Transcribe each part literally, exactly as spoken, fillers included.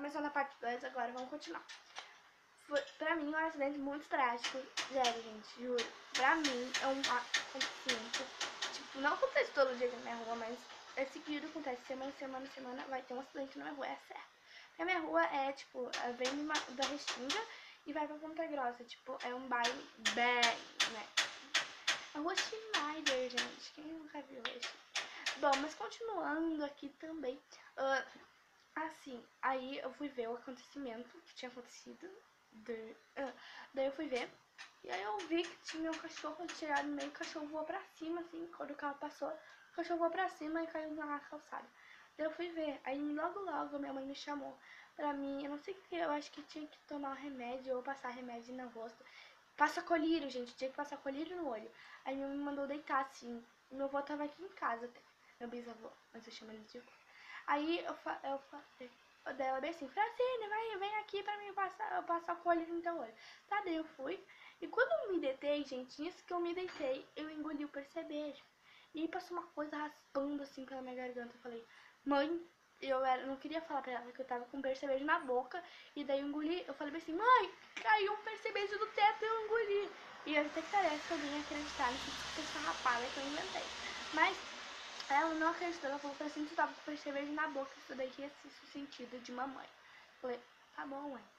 começando a parte dois agora, vamos continuar. Foi, pra mim, um acidente muito trágico. Sério, gente, juro. Pra mim, é um acontecimento. Tipo, não acontece todo dia na minha rua, mas é seguido, acontece semana, semana, semana, vai ter um acidente na minha rua, é certo. Porque a minha rua é, tipo, vem uma, da Restinga e vai pra Ponta Grossa. Tipo, é um bairro bem, né? A rua Schneider, gente. Quem nunca viu isso? Bom, mas continuando aqui também. Uh, assim, aí eu fui ver o acontecimento que tinha acontecido. De, uh, daí eu fui ver. E aí eu vi que tinha um cachorro tirado no meio. O cachorro voou pra cima, assim. Quando o carro passou, o cachorro voou pra cima e caiu na calçada. Daí eu fui ver. Aí logo, logo minha mãe me chamou pra mim. Eu não sei o que, eu acho que tinha que tomar um remédio ou passar remédio no rosto. Passa colírio, gente. Tinha que passar colírio no olho. Aí minha mãe me mandou deitar, assim. Meu avô tava aqui em casa, meu bisavô, mas eu chamo ele de avô. Aí eu, fa eu falei, dela bem assim, Francine, vai, vem aqui pra mim passar, passar o colírio no teu olho. Tá, daí eu fui. E quando eu me deitei, gente, nisso que eu me deitei, eu engoli o percevejo. E aí passou uma coisa raspando assim pela minha garganta. Eu falei, mãe, eu era, não queria falar pra ela que eu tava com percevejo na boca. E daí eu engoli, eu falei assim, mãe, caiu um percevejo do teto e eu engoli. E até que parece que alguém acreditar nessa pessoa rapada que eu inventei. Mas ela não acreditou, ela falou assim, tu tava com percevejo na boca, isso daí é o sentido de mamãe. Eu falei, tá bom, mãe.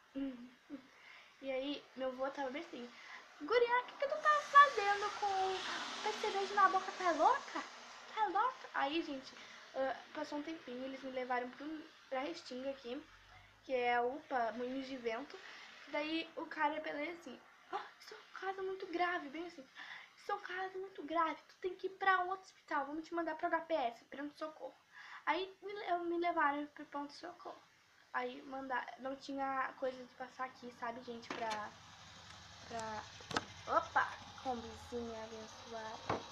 E aí, meu avô tava bem assim, guria, o que, que tu tá fazendo com percevejo na boca? Tá louca? Tá louca? Aí, gente, uh, passou um tempinho, eles me levaram pro, pra Restinga aqui, que é a U P A, Moinhos de Vento. Daí o cara ia pela assim, oh, isso é um caso muito grave, bem assim, isso é um caso muito grave, tu tem que ir pra outro hospital, vamos te mandar pro H P S, pronto-socorro. Aí me, me levaram pro pronto-socorro. Aí mandar, não tinha coisa de passar aqui, sabe, gente, pra, pra, opa, combizinha abençoada.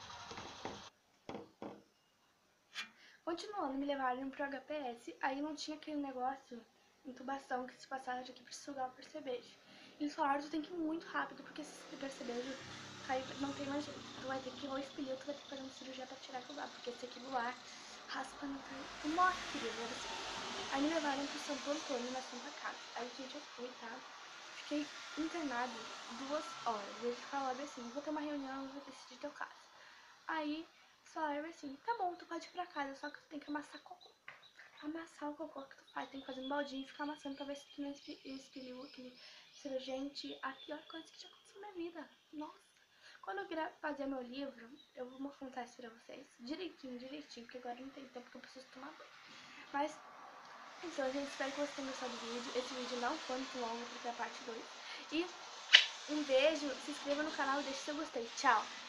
Continuando, me levaram pro H P S, aí não tinha aquele negócio, intubação, que se passava de aqui pra sugar o percevejo. Eles falaram, tu tem que ir muito rápido, porque se esse percevejo cair, não tem mais jeito. Tu vai ter que ir ao expelio, tu vai ter que fazer uma cirurgia pra tirar aquilo lá, porque se aquilo lá raspa, não tem, tu morre, querido, assim. Aí me levaram pro Santo Antônio, na Santa Casa. Aí, gente, eu fui, tá? Fiquei internado duas horas. E eles falaram assim, vou ter uma reunião, vou decidir teu caso. Aí, falaram assim, tá bom, tu pode ir pra casa, só que tu tem que amassar cocô. Amassar o cocô que tu faz, tem que fazer um baldinho e ficar amassando pra ver se tu não expeliu aquele... Gente, a pior coisa que já aconteceu na minha vida. Nossa. Quando eu fazer meu livro, eu vou contar isso pra vocês. Direitinho, direitinho, porque agora não tem tempo que eu preciso tomar banho. Mas, então, gente, espero que vocês tenham gostado do vídeo. Esse vídeo não foi muito longo, porque é a parte dois. E um beijo, se inscreva no canal e deixe seu gostei. Tchau!